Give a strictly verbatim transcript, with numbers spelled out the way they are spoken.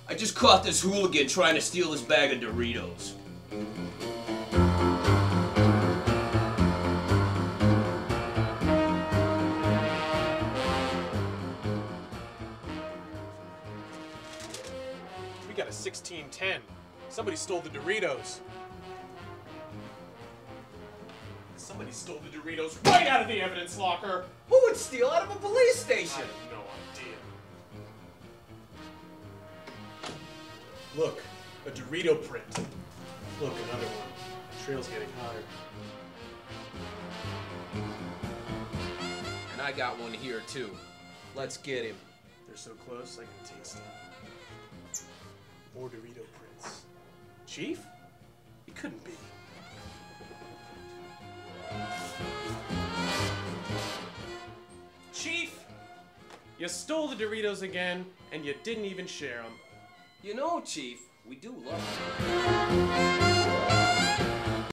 I just caught this hooligan trying to steal this bag of Doritos. We got a sixteen ten. Somebody stole the Doritos. Somebody stole the Doritos right out of the evidence locker. Who would steal out of a police I station? have no idea. Look, a Dorito print. Look, another one. The trail's getting hotter. And I got one here too. Let's get him. They're so close, I can taste them. More Dorito prints. Chief? He couldn't be. Chief! You stole the Doritos again, and you didn't even share them. You know, Chief, we do love you.